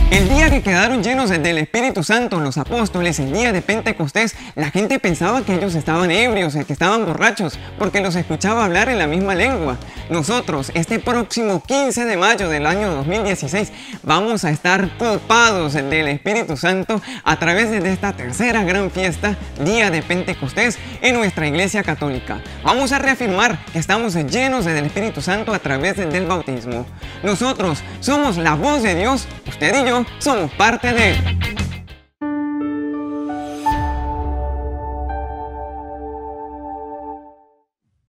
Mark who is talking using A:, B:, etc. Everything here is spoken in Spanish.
A: El día que quedaron llenos del Espíritu Santo los apóstoles, el día de Pentecostés, la gente pensaba que ellos estaban ebrios, que estaban borrachos, porque los escuchaba hablar en la misma lengua. Nosotros, este próximo 15 de mayo del año 2016, vamos a estar copados del Espíritu Santo a través de esta tercera gran fiesta, día de Pentecostés, en nuestra Iglesia Católica. Vamos a reafirmar que estamos llenos del Espíritu Santo a través del bautismo. Nosotros somos la voz de Dios, usted y yo somos parte de él.